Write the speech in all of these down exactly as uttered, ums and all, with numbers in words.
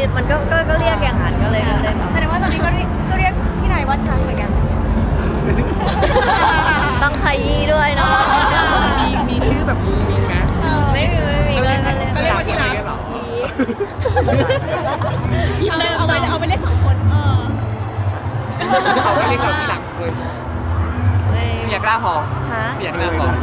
มันก็ก็เรียกอย่างนั้นก็เลยก็เลยแแสดงว่าตอนนี้ก็ก็เรียกพี่นายว่าชักเหมือนกันต้องขยี้ด้วยเนาะมีมีชื่อแบบมุ้งมิ้งไหมไม่มีไม่มีก็เรียกก็เรียกว่าที่รักเหรอเอาไปเอาไปเล่นสองคนเออเขาก็เรียกเราที่รักเลยเรียกกล้าพอฮะเรียกกล้าพอ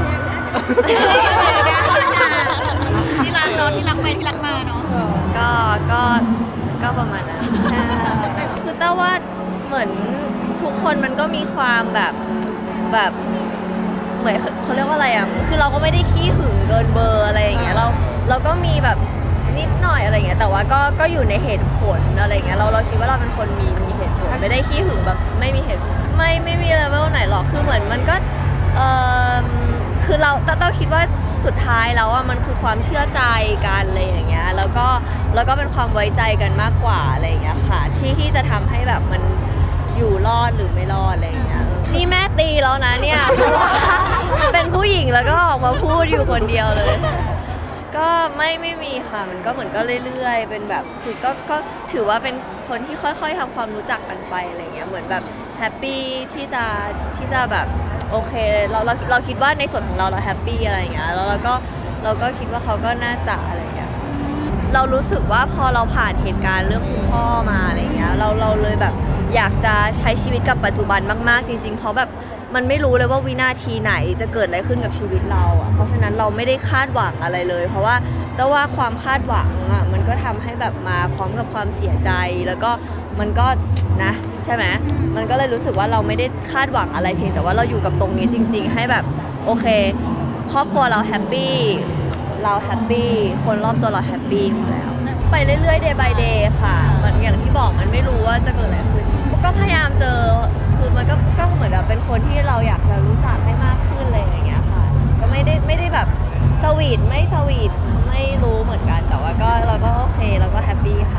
ที่รักเนาะที่รักไปที่รักมาเนาะก็ก็ก็ประมาณนั้นคือแต่ว่าเหมือนทุกคนมันก็มีความแบบแบบเหมือนเขาเรียกว่าอะไรอ่ะคือเราก็ไม่ได้ขี้หึงเกินเบอร์อะไรอย่างเงี้ยเราเราก็มีแบบนิดหน่อยอะไรเงี้ยแต่ว่าก็ก็อยู่ในเหตุผลอะไรเงี้ยเราเราคิดว่าเราเป็นคนมีมีเหตุผลไม่ได้ขี้หึงแบบไม่มีเหตุไม่ไม่มีเลเวลไหนหรอกคือเหมือนมันก็เออคือเราเต้าคิดว่าสุดท้ายแล้วอ่ะมันคือความเชื่อใจกันอะไรอย่างเงี้ยแล้วก็แล้วก็เป็นความไว้ใจกันมากกว่าอะไรอย่างเงี้ยค่ะที่ที่จะทำให้แบบมันอยู่รอดหรือไม่รอดอะไรอย่างเงี้ยนี่แม่ตีแล้วนะเนี่ยเพราะว่าเป็นผู้หญิงแล้วก็ออกมาพูดอยู่คนเดียวเลยก็ไม่ไม่มีค่ะมันก็เหมือนก็เรื่อยๆเป็นแบบคือก็ก็ถือว่าเป็นคนที่ค่อยๆทำความรู้จักกันไปอะไรเงี้ยเหมือนแบบแฮปปี้ที่จะที่จะแบบโอเคเราเราเราคิดว่าในส่วนของเราเราแฮปปี้อะไรเงี้ยแล้วเราก็เราก็คิดว่าเขาก็น่าจะอะไรเงี้ยเรารู้สึกว่าพอเราผ่านเหตุการณ์เรื่องคุณพ่อมาอะไรเงี้ยเราเราเลยแบบอยากจะใช้ชีวิตกับปัจจุบันมากๆจริงๆเพราะแบบมันไม่รู้เลยว่าวินาทีไหนจะเกิดอะไรขึ้นกับชีวิตเราอ่ะเพราะฉะนั้นเราไม่ได้คาดหวังอะไรเลยเพราะว่าแต่ว่าความคาดหวังอ่ะมันก็ทำให้แบบมาพร้อมกับความเสียใจแล้วก็มันก็นะใช่ไหมมันก็เลยรู้สึกว่าเราไม่ได้คาดหวังอะไรเพียงแต่ว่าเราอยู่กับตรงนี้จริงๆให้แบบโอเคครอบครัวเราแฮปปี้เราแฮปปี้คนรอบตัวเราแฮปปี้อยู่แล้วไปเรื่อยๆ day by day ค่ะเหมือนอย่างที่บอกมันไม่รู้ว่าจะเกิดอะไรขึ้นก็พยายามเจอคือมันก็ก็เหมือนแบบเป็นคนที่เราอยากจะรู้จักให้มากขึ้นเลยอย่างเงี้ยค่ะก็ไม่ได้ไม่ได้แบบสวีทไม่สวีทไม่รู้เหมือนกันแต่ว่าก็เราก็โอเคเราก็แฮปปี้ค่ะ